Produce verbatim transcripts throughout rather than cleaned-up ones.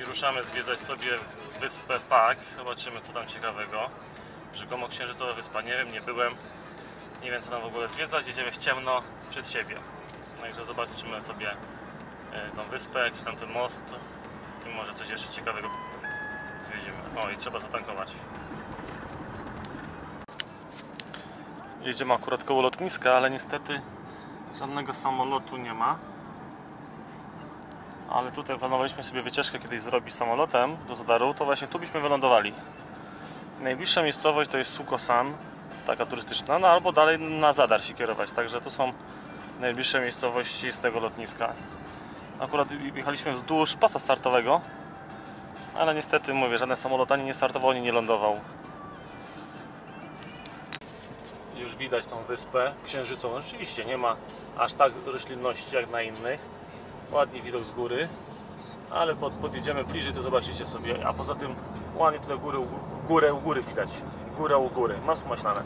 Ruszamy zwiedzać sobie wyspę Pak. Zobaczymy, co tam ciekawego. Rzekomo księżycowa wyspa. Nie wiem, nie byłem. Nie wiem, co tam w ogóle zwiedzać. Jedziemy w ciemno przed siebie. Także zobaczymy sobie tą wyspę, jakiś tam ten most i może coś jeszcze ciekawego zwiedzimy. O, i trzeba zatankować. Jedziemy akurat koło lotniska, ale niestety żadnego samolotu nie ma. Ale tutaj planowaliśmy sobie wycieczkę kiedyś zrobić samolotem do Zadaru, to właśnie tu byśmy wylądowali. Najbliższa miejscowość to jest Sukosan, taka turystyczna, no albo dalej na Zadar się kierować, także to są najbliższe miejscowości z tego lotniska. Akurat jechaliśmy wzdłuż pasa startowego, ale niestety, mówię, żaden samolot ani nie startował, ani nie lądował. Już widać tą wyspę księżycową, rzeczywiście nie ma aż tak roślinności jak na innych. Ładny widok z góry, ale pod, podjedziemy bliżej, to zobaczycie sobie. A poza tym ładnie tutaj góry, w górę u góry widać. Góra u góry, masło maślane.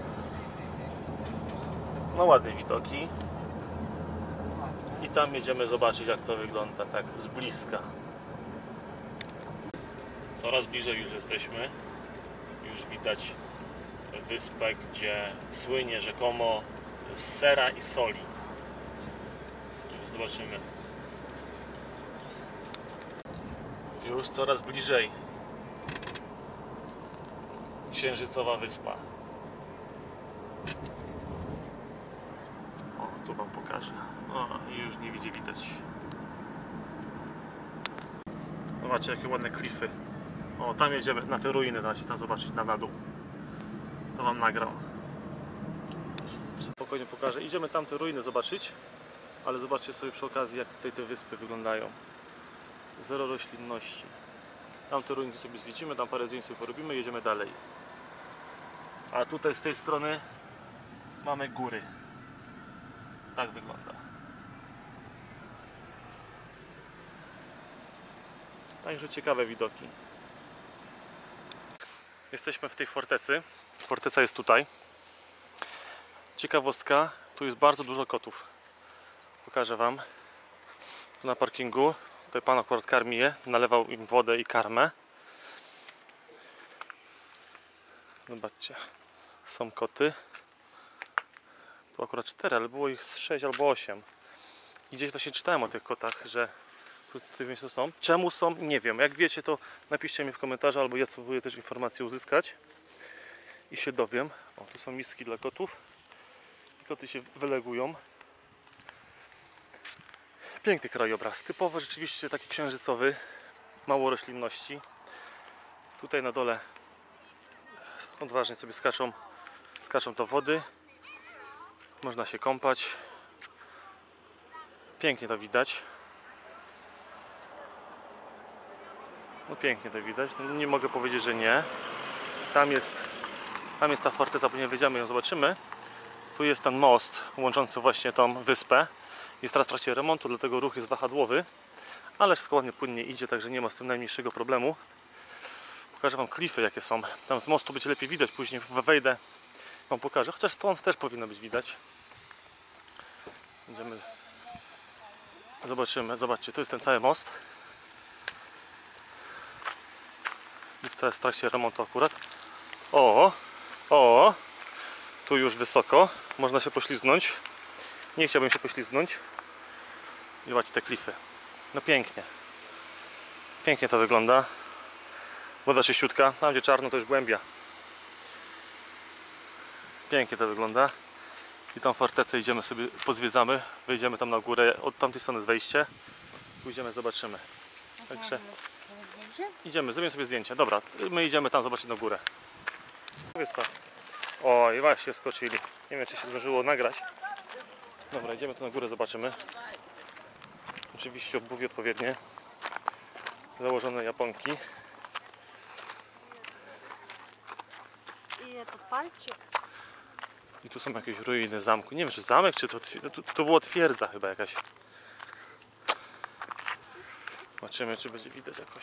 No ładne widoki. I tam jedziemy zobaczyć, jak to wygląda tak z bliska. Coraz bliżej już jesteśmy. Już widać wyspę, gdzie słynie rzekomo z sera i soli. Zobaczymy. Już coraz bliżej księżycowa wyspa. O, tu wam pokażę. O, już nie widzi widać. Zobaczcie, jakie ładne klify. O, tam jedziemy na te ruiny, da się tam zobaczyć na, na dół. To wam nagrał. Spokojnie pokażę. Idziemy tam te ruiny zobaczyć, ale zobaczcie sobie przy okazji, jak tutaj te wyspy wyglądają. Zero roślinności. Tam te ruiny sobie zwiedzimy, tam parę zdjęć sobie porobimy, jedziemy dalej. A tutaj z tej strony mamy góry. Tak wygląda. Także ciekawe widoki. Jesteśmy w tej fortecy. Forteca jest tutaj. Ciekawostka, tu jest bardzo dużo kotów. Pokażę wam. Tu na parkingu. Tutaj pan akurat karmi je, nalewał im wodę i karmę. Zobaczcie, są koty. Tu akurat cztery, ale było ich sześć albo osiem. I gdzieś właśnie czytałem o tych kotach, że tu w tym miejscu są. Czemu są? Nie wiem. Jak wiecie, to napiszcie mi w komentarzu, albo ja spróbuję też informacje uzyskać i się dowiem. O, tu są miski dla kotów. I koty się wylegują. Piękny krajobraz, typowo rzeczywiście taki księżycowy, mało roślinności. Tutaj na dole odważnie sobie skaczą, skaczą do wody, można się kąpać. Pięknie to widać. No pięknie to widać, no, nie mogę powiedzieć, że nie. Tam jest, tam jest ta forteca, później wyjdziemy ją zobaczymy. Tu jest ten most łączący właśnie tą wyspę. Jest teraz w trakcie remontu, dlatego ruch jest wahadłowy, ale wszystko ładnie, płynnie idzie, także nie ma z tym najmniejszego problemu. Pokażę wam klify, jakie są. Tam z mostu będzie lepiej widać, później wejdę, wam pokażę, chociaż stąd też powinno być widać. Będziemy... Zobaczymy, zobaczcie, tu jest ten cały most. Jest teraz w trakcie remontu akurat. O, o, tu już wysoko, można się poślizgnąć. Nie chciałbym się poślizgnąć. I zobaczcie te klify. No pięknie. Pięknie to wygląda. Woda czyściutka. Tam gdzie czarno to już głębia. Pięknie to wygląda. I tą fortecę idziemy sobie, pozwiedzamy. Wyjdziemy tam na górę. Od tamtej strony jest wejście. Pójdziemy, zobaczymy. Także idziemy, zrobimy sobie zdjęcie. Dobra, my idziemy tam zobaczyć na górę. Wyspa. O, i właśnie skoczyli. Nie wiem, czy się zdążyło nagrać. Dobra, idziemy tu na górę, zobaczymy. Oczywiście obuwie odpowiednie. Założone japonki. I to palcie. I tu są jakieś ruiny zamku. Nie wiem, czy zamek, czy to, to, to było twierdza chyba jakaś. Zobaczymy, czy będzie widać jakoś.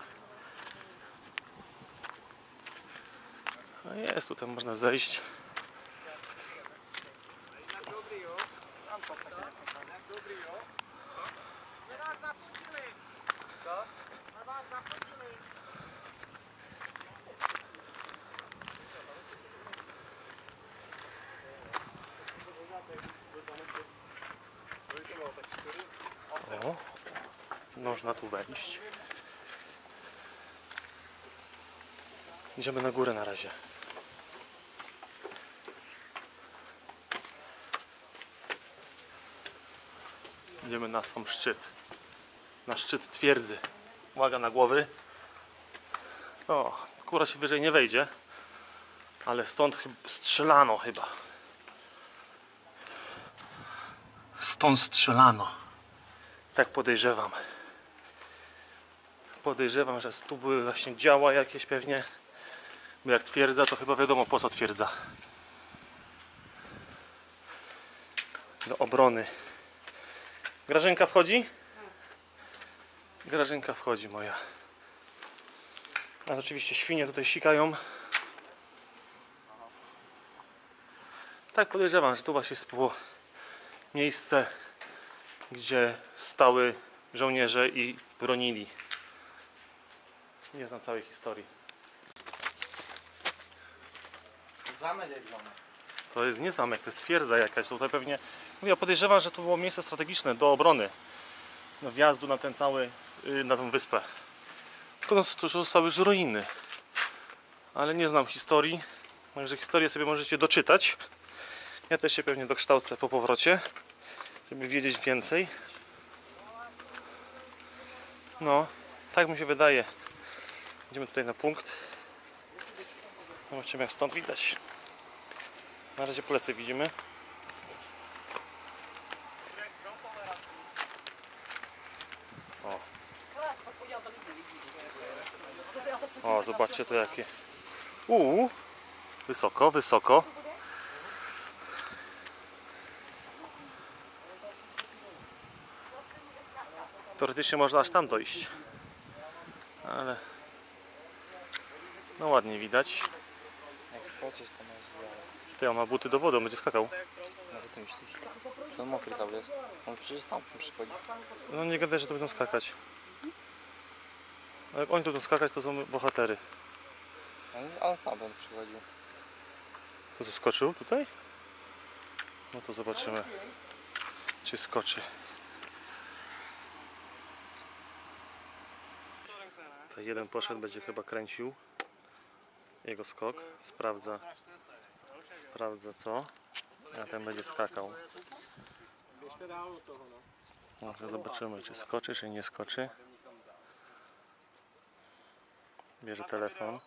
No jest, tutaj można zejść. O, można tu wejść. Idziemy na górę na razie. Idziemy na sam szczyt. Na szczyt twierdzy. Uwaga na głowy. O, góra się wyżej nie wejdzie. Ale stąd chyba strzelano chyba. Stąd strzelano. Tak podejrzewam. Podejrzewam, że tu były właśnie działa jakieś pewnie. Bo jak twierdza, to chyba wiadomo po co twierdza. Do obrony. Grażynka wchodzi? Grażynka wchodzi moja. A oczywiście świnie tutaj sikają. Tak podejrzewam, że tu właśnie było miejsce, gdzie stały żołnierze i bronili. Nie znam całej historii. Zamek jak zamek. To jest nie zamek, to jest twierdza jakaś. Tutaj pewnie, mówię, podejrzewam, że to było miejsce strategiczne do obrony. Do wjazdu na ten cały, na tą wyspę. Tylko to zostały już ruiny. Ale nie znam historii. Także historię sobie możecie doczytać. Ja też się pewnie dokształcę po powrocie, żeby wiedzieć więcej. No, tak mi się wydaje. Idziemy tutaj na punkt. Zobaczymy jak stąd widać. Na razie plecy widzimy. O, o zobaczcie to jakie. Uuu, wysoko, wysoko. Teoretycznie można aż tam dojść. Ale no ładnie widać. Jak skoczysz to masz. Ty, on ma buty do wody, on będzie skakał. No to ty myślisz? Że on mokry cały jest. On przecież tam przychodzi. No nie gadaj, że to będą skakać. A jak oni tu będą skakać, to są bohatery. A on stamtąd przychodził. To tu skoczył tutaj? No to zobaczymy, czy skoczy. Tutaj jeden poszedł, będzie chyba kręcił jego skok. Sprawdza, sprawdza co. A ten będzie skakał. No to zobaczymy, czy skoczy, czy nie skoczy. Bierze telefon.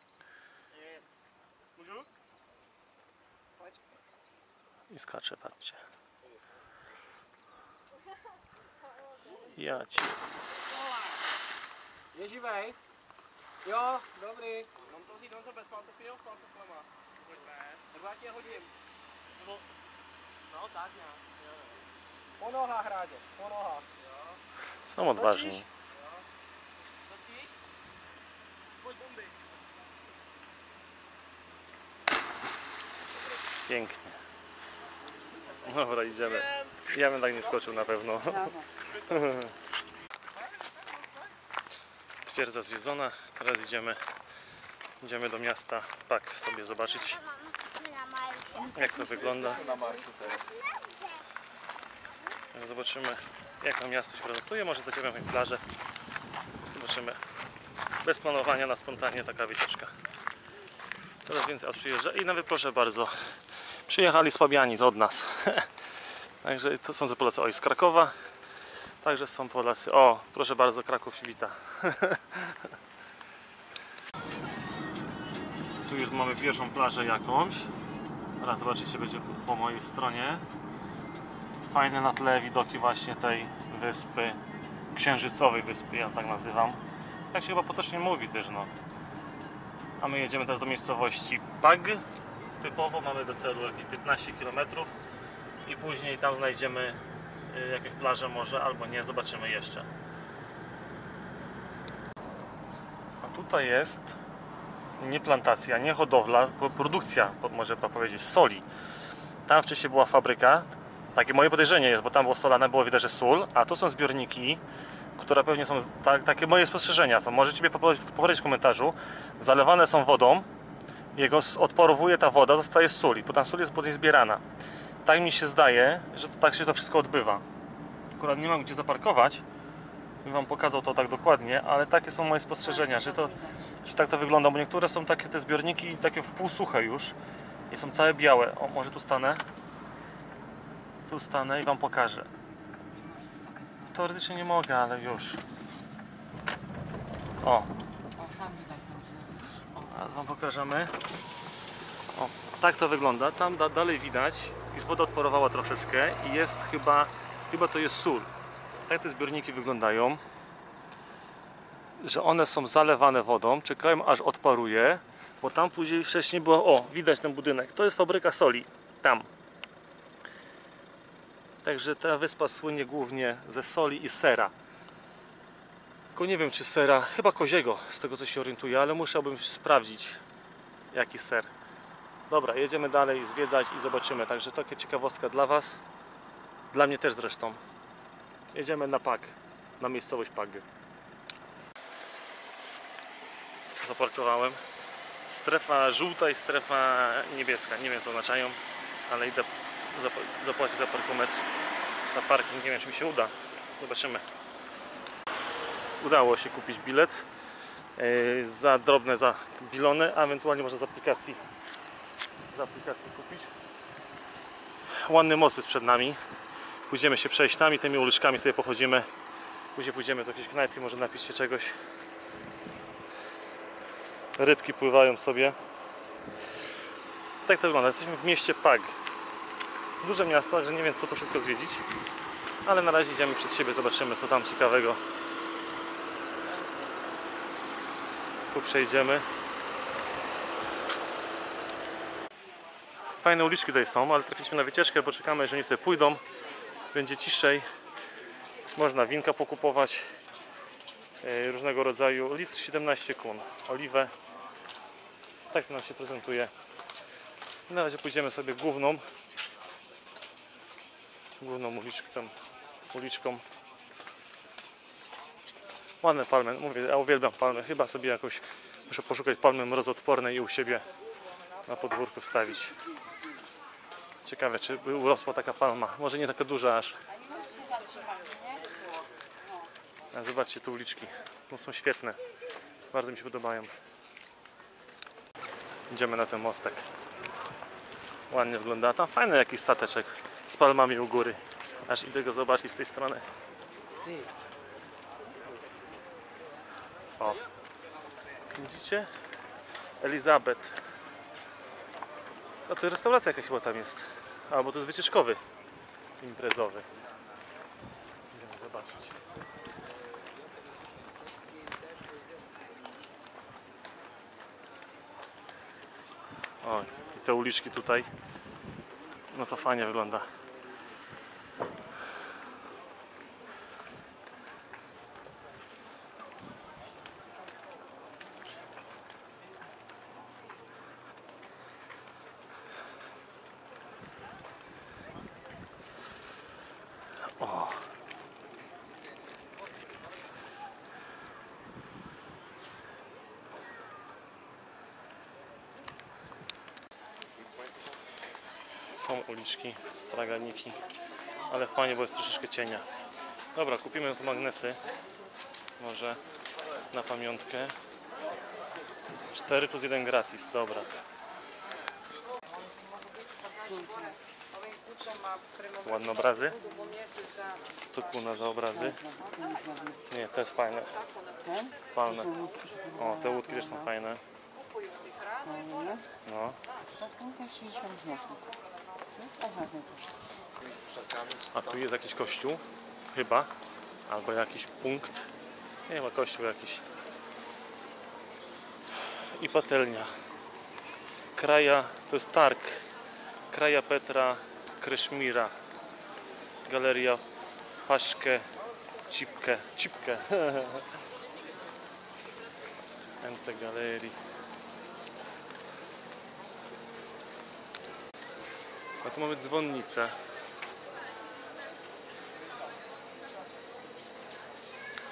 I skacze, patrzcie. Ja ci. Je živej? Jo, dobrý. Mám to vzít Honzo bez pantofilů, s pantofilama. Nebo já ti je hodím. Nebo... No tak nějak. Po nohách hrádě, po nohách. Są odważni. Točíš? Pojď bomby. Pięknie. Dobra, idziemy. Ja bym tak nie skoczył na pewno. Twierdza zwiedzona. Teraz idziemy idziemy do miasta Pak sobie zobaczyć, jak to wygląda. Zobaczymy, jak to miasto się prezentuje. Może dojdziemy na jakąś plażę. Zobaczymy. Bez planowania, na spontanie taka wycieczka. Coraz więcej aut przyjeżdża i nawet proszę bardzo, przyjechali Słabiani od nas. Także to są Polacy, oj, z Krakowa. Także są Polacy. O, proszę bardzo, Kraków się wita. Tu już mamy pierwszą plażę jakąś. Teraz zobaczycie, będzie po mojej stronie. Fajne na tle widoki właśnie tej wyspy, księżycowej wyspy, ja tak nazywam. Tak się chyba potocznie mówi też, no. A my jedziemy teraz do miejscowości Pag. Typowo mamy do celu jakieś piętnaście kilometrów i później tam znajdziemy jakieś plaże może, albo nie, zobaczymy jeszcze. A tutaj jest nie plantacja, nie hodowla, produkcja, może powiedzieć, soli. Tam wcześniej była fabryka, takie moje podejrzenie jest, bo tam było solane, było widać, że sól, a tu są zbiorniki które pewnie są, tak, takie moje spostrzeżenia są, możecie mnie powiedzieć w komentarzu, zalewane są wodą, jego odparowuje ta woda, zostaje sól i potem sól jest później zbierana. Tak mi się zdaje, że to, tak się to wszystko odbywa. Akurat nie mam gdzie zaparkować, bym wam pokazał to tak dokładnie, ale takie są moje spostrzeżenia, że to, że tak to wygląda, bo niektóre są takie te zbiorniki takie w pół suche już i są całe białe. O, może tu stanę, tu stanę i wam pokażę. Teoretycznie nie mogę, ale już. O, teraz wam pokażemy. O, tak to wygląda. Tam da, dalej widać, już woda odparowała troszeczkę i jest chyba, chyba to jest sól. Tak te zbiorniki wyglądają, że one są zalewane wodą, czekają aż odparuje, bo tam później wcześniej było, o, widać ten budynek, to jest fabryka soli, tam. Także ta wyspa słynie głównie ze soli i sera. Tylko nie wiem, czy sera, chyba koziego, z tego co się orientuję, ale musiałbym sprawdzić, jaki ser. Dobra, jedziemy dalej zwiedzać i zobaczymy. Także taka ciekawostka dla was, dla mnie też zresztą. Jedziemy na Pag, na miejscowość Pag. Zaparkowałem. Strefa żółta i strefa niebieska. Nie wiem co oznaczają, ale idę zapłacić za parkometr. Na parking, nie wiem czy mi się uda. Zobaczymy. Udało się kupić bilet yy, za drobne, za bilony, a ewentualnie można z aplikacji z aplikacji kupić. Ładny most jest przed nami. Pójdziemy się przejść tam i tymi uliczkami sobie pochodzimy. Później pójdziemy do jakiejś knajpki, może napić się czegoś. Rybki pływają sobie. Tak to wygląda. Jesteśmy w mieście Pag. Duże miasto, także nie wiem co to wszystko zwiedzić. Ale na razie idziemy przed siebie, zobaczymy co tam ciekawego. Tu przejdziemy. Fajne uliczki tutaj są, ale trafiliśmy na wycieczkę, bo czekamy, że oni sobie pójdą. Będzie ciszej. Można winka pokupować. Yy, różnego rodzaju. Litr siedemnaście kun. Oliwę. Tak to nam się prezentuje. Na razie pójdziemy sobie główną. Główną uliczką. Tam, uliczką. Ładne palmy. Mówię, ja uwielbiam palmy. Chyba sobie jakoś muszę poszukać palmy mrozodpornej i u siebie na podwórku wstawić. Ciekawe, czy by urosła taka palma. Może nie taka duża aż. A zobaczcie tu uliczki. No są świetne. Bardzo mi się podobają. Idziemy na ten mostek. Ładnie wygląda. A tam fajny jakiś stateczek z palmami u góry. Aż idę go zobaczyć z tej strony. O. Widzicie? Elizabeth. A to restauracja jaka chyba tam jest. A, bo to jest wycieczkowy. Imprezowy. Idziemy zobaczyć. O, i te uliczki tutaj. No to fajnie wygląda. O. Są uliczki, straganiki, ale fajnie, bo jest troszeczkę cienia. Dobra, kupimy tu magnesy. Może na pamiątkę. cztery plus jeden gratis, dobra. Ładne obrazy. sto kuna za obrazy. Nie, to jest fajne. Palne. O, te łódki też są fajne. No. A tu jest jakiś kościół, chyba, albo jakiś punkt. Nie ma kościół jakiś. I patelnia. Kraja, to jest targ. Kraja Petra Kreszmira. Galeria Paszkę Cipkę. Cipkę. Ente galerii. A tu mamy dzwonnicę.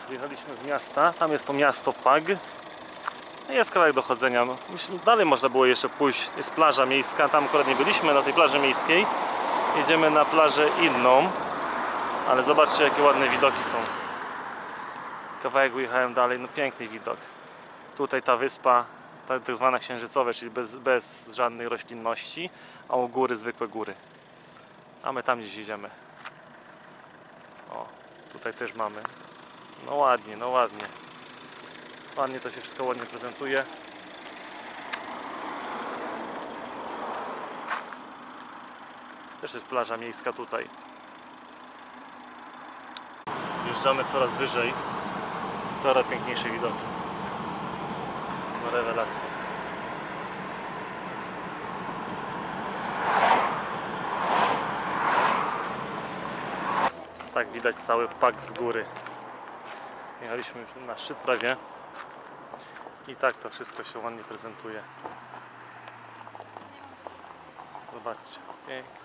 Wyjechaliśmy z miasta, tam jest to miasto Pag. Jest kawałek do chodzenia. Myślę, dalej można było jeszcze pójść. Jest plaża miejska, tam akurat nie byliśmy na tej plaży miejskiej. Jedziemy na plażę inną, ale zobaczcie, jakie ładne widoki są. Kawałek wyjechałem dalej, no piękny widok. Tutaj ta wyspa, tak zwana księżycowa, czyli bez, bez żadnej roślinności, a u góry zwykłe góry. A my tam gdzieś jedziemy. O, tutaj też mamy. No ładnie, no ładnie. Ładnie to się wszystko ładnie prezentuje. Też jest plaża miejska tutaj. Wjeżdżamy coraz wyżej. Coraz piękniejsze widoki. No rewelacja. Tak widać cały Pag z góry. Jechaliśmy już na szczyt prawie. I tak to wszystko się ładnie prezentuje. Zobaczcie, pięknie.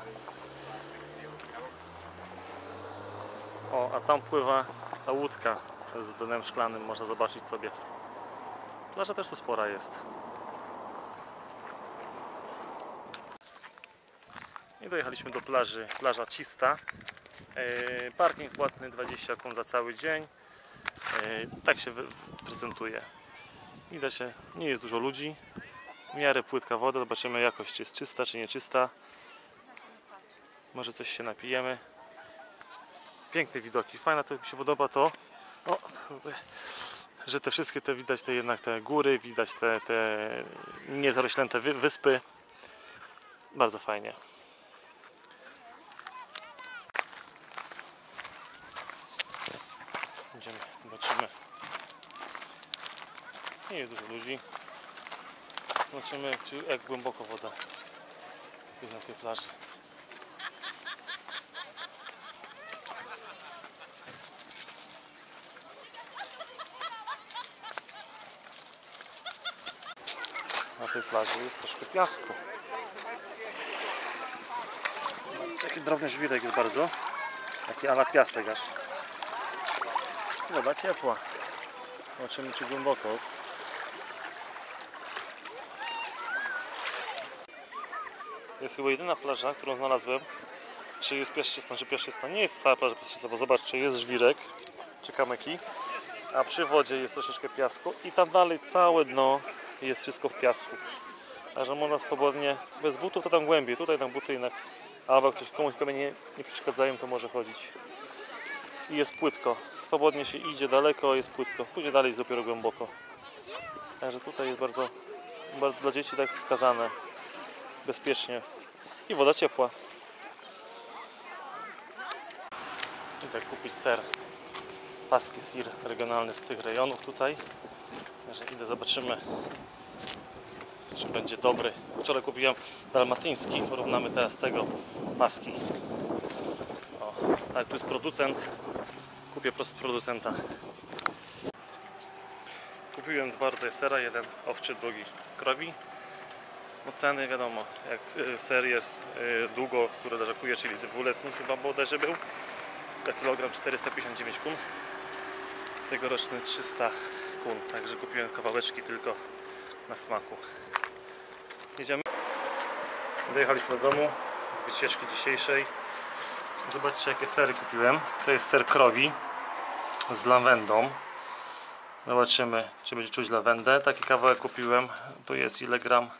O, a tam pływa ta łódka z dnem szklanym, można zobaczyć sobie. Plaża też tu spora jest. I dojechaliśmy do plaży, plaża Cista. Yy, parking płatny dwadzieścia kun za cały dzień. Yy, tak się prezentuje. Widać, że nie jest dużo ludzi. W miarę płytka woda, zobaczymy jakość, czy jest czysta, czy nieczysta. Może coś się napijemy. Piękne widoki, fajne, to mi się podoba to, o, że te wszystkie te widać, te jednak te góry, widać te, te niezarośnięte wy, wyspy. Bardzo fajnie. Idziemy, zobaczymy. Nie jest dużo ludzi. Zobaczymy, jak, jak głęboko woda jest na tej plaży. Na tej plaży jest troszkę piasku. Taki drobny żwirek jest bardzo. Taki ala piasek aż. Woda ciepła. Zobaczymy, czy głęboko. Jest chyba jedyna plaża, którą znalazłem. Czy jest piaszczysta, czy piaszczysta. Nie jest cała plaża piaszczysta, bo zobaczcie, jest żwirek, czy kamyki. A przy wodzie jest troszeczkę piasku. I tam dalej całe dno jest wszystko w piasku. Także można swobodnie, bez butów to tam głębiej. Tutaj tam buty jednak, albo jak ktoś komuś kamienie nie przeszkadzają, to może chodzić. I jest płytko. Swobodnie się idzie daleko, jest płytko. Później dalej jest dopiero głęboko. Także tutaj jest bardzo, bardzo dla dzieci tak wskazane. Bezpiecznie. I woda ciepła. I tak kupić ser. Paski sir regionalny z tych rejonów tutaj. Także idę, zobaczymy, czy będzie dobry. Wczoraj kupiłem dalmatyński, porównamy teraz tego paski. O, tak, tu jest producent. Kupię prosto producenta. Kupiłem dwa rodzaje sera, jeden owczy, drugi krowi. No ceny wiadomo, jak ser jest długo, który leżakuje, czyli dwuletni chyba bodajże był. Za kilogram czterysta pięćdziesiąt dziewięć kun. Tegoroczny trzysta kun, także kupiłem kawałeczki tylko na smaku. Jedziemy. Dojechaliśmy do domu z wycieczki dzisiejszej. Zobaczcie, jakie sery kupiłem. To jest ser krowi z lawendą. Zobaczymy, czy będzie czuć lawendę. Taki kawałek kupiłem. Tu jest ile gram?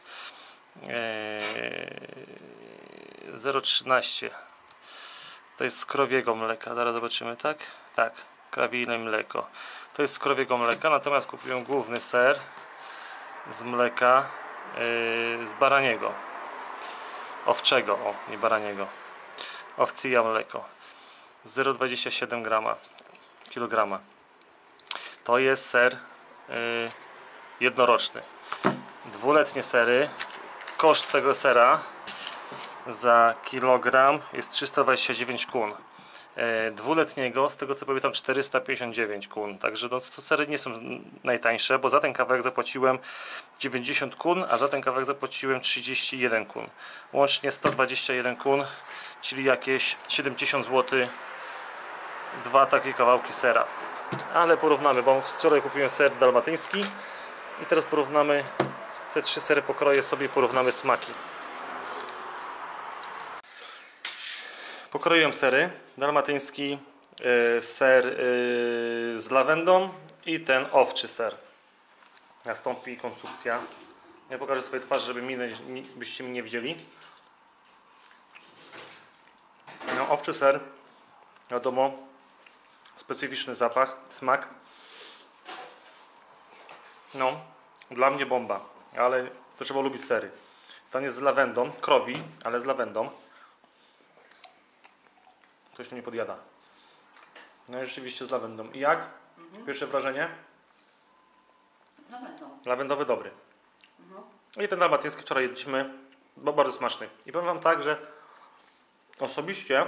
zero przecinek trzynaście. To jest z krowiego mleka. Zaraz zobaczymy, tak? Tak, krawiejne mleko. To jest z krowiego mleka, natomiast kupiłem główny ser z mleka yy, z baraniego. Owczego, o, nie baraniego. Owcyja mleko. zero przecinek dwadzieścia siedem grama, kilograma. To jest ser yy, jednoroczny. Dwuletnie sery. Koszt tego sera za kilogram jest trzysta dwadzieścia dziewięć kun. E, dwuletniego, z tego co pamiętam, czterysta pięćdziesiąt dziewięć kun. Także no, to sery nie są najtańsze, bo za ten kawałek zapłaciłem dziewięćdziesiąt kun, a za ten kawałek zapłaciłem trzydzieści jeden kun. Łącznie sto dwadzieścia jeden kun, czyli jakieś siedemdziesiąt złotych. Dwa takie kawałki sera. Ale porównamy, bo wczoraj kupiłem ser dalmatyński i teraz porównamy te trzy sery, pokroję sobie i porównamy smaki. Pokroiłem sery, dalmatyński, yy, ser yy, z lawendą i ten owczy ser. Nastąpi konsumpcja. Ja pokażę swoje twarze, żeby minę, byście mi nie widzieli. No, owczy ser, wiadomo, specyficzny zapach, smak. No, dla mnie bomba, ale to trzeba lubić sery. Ten jest z lawendą, krowi, ale z lawendą. Ktoś tu nie podjada. No i rzeczywiście z lawendą. I jak? Mhm. Pierwsze wrażenie? Lawendą. Lawendowy dobry. Mhm. I ten dalmatyński wczoraj jedliśmy, bo bardzo smaczny. I powiem wam tak, że osobiście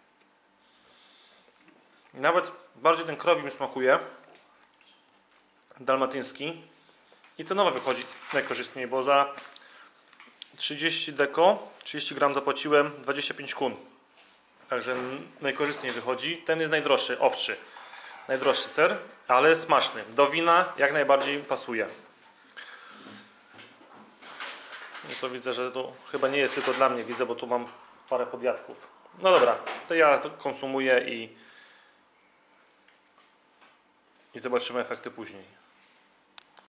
nawet bardziej ten krowi mi smakuje, dalmatyński, i cenowo wychodzi najkorzystniej, bo za trzydzieści deko, trzydzieści gram zapłaciłem dwadzieścia pięć kun. Także najkorzystniej wychodzi. Ten jest najdroższy, owczy. Najdroższy ser, ale smaczny. Do wina jak najbardziej pasuje. I to widzę, że to chyba nie jest tylko dla mnie, widzę, bo tu mam parę podjadków. No dobra, to ja to konsumuję i, i zobaczymy efekty później.